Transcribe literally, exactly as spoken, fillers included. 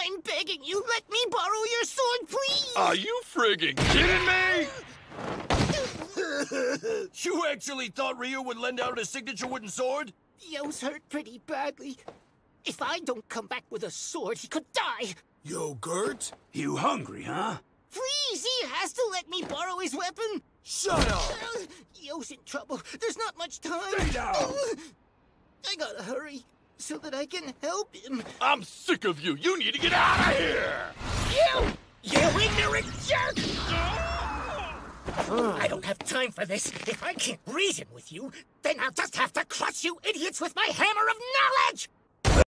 I'm begging you, let me borrow your sword, please! Are you friggin' kidding me? You actually thought Ryu would lend out his signature wooden sword? Yo's hurt pretty badly. If I don't come back with a sword, he could die! Yo, Gert, you hungry, huh? Please, he has to let me borrow his weapon! Shut up! Uh, Yo's in trouble. There's not much time. Stay down! Uh, I gotta hurry, so that I can help him. I'm sick of you. You need to get out of here! You! You ignorant jerk! I don't have time for this. If I can't reason with you, then I'll just have to crush you idiots with my hammer of knowledge!